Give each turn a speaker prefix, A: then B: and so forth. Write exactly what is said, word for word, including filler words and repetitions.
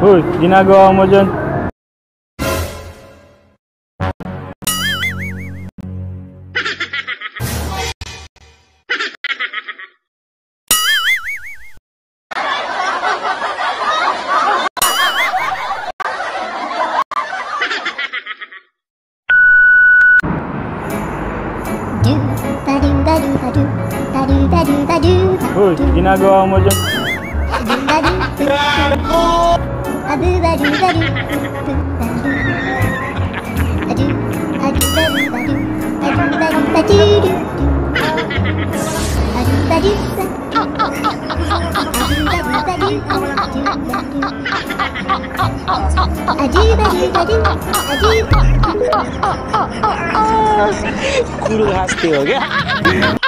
A: Hoy, ginagawa mo dyan? Hoy, ginagawa mo dyan?
B: शुरू हंसते हो गया।